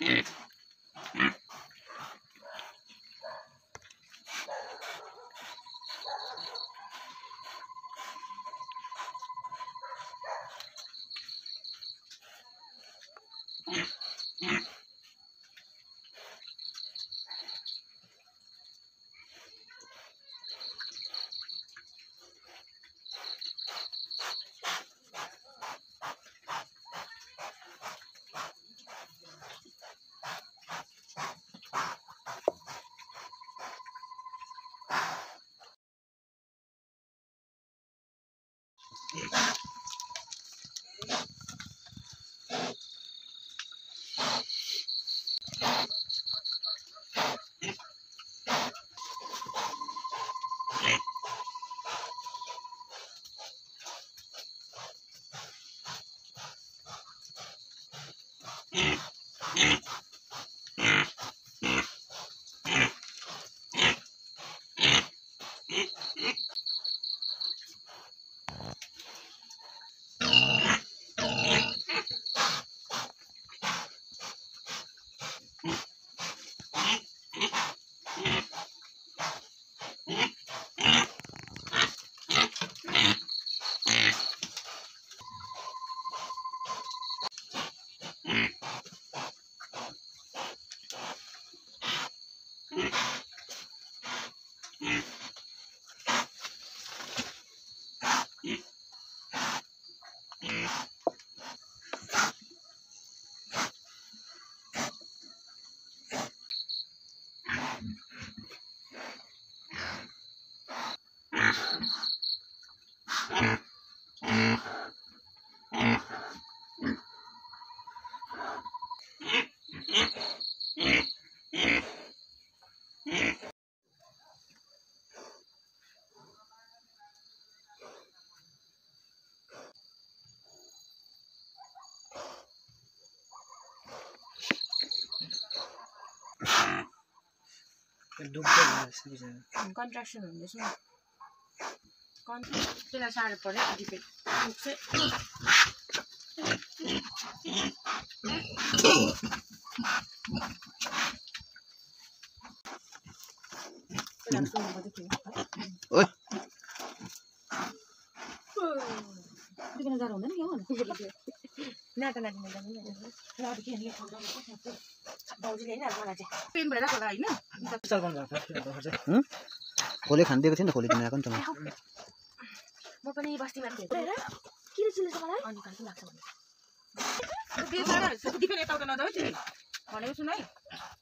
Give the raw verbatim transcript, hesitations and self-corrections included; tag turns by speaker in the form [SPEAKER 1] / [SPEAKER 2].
[SPEAKER 1] contraction हुँदैछ नि त्यसलाई साह्रो पर्यो डिपेन्ड गाह्रो हुँदैन नाता नाति
[SPEAKER 2] खोले खानिदिएको थियो नि खोले किनेर आएको नि त
[SPEAKER 1] म पनि बस्तीमा थिएँ किन चिल्लेछ मलाई अनि खालको लाग्छ भने त्यो जाडा डिपेन्ड यताउता नजाऊ भनेको छु है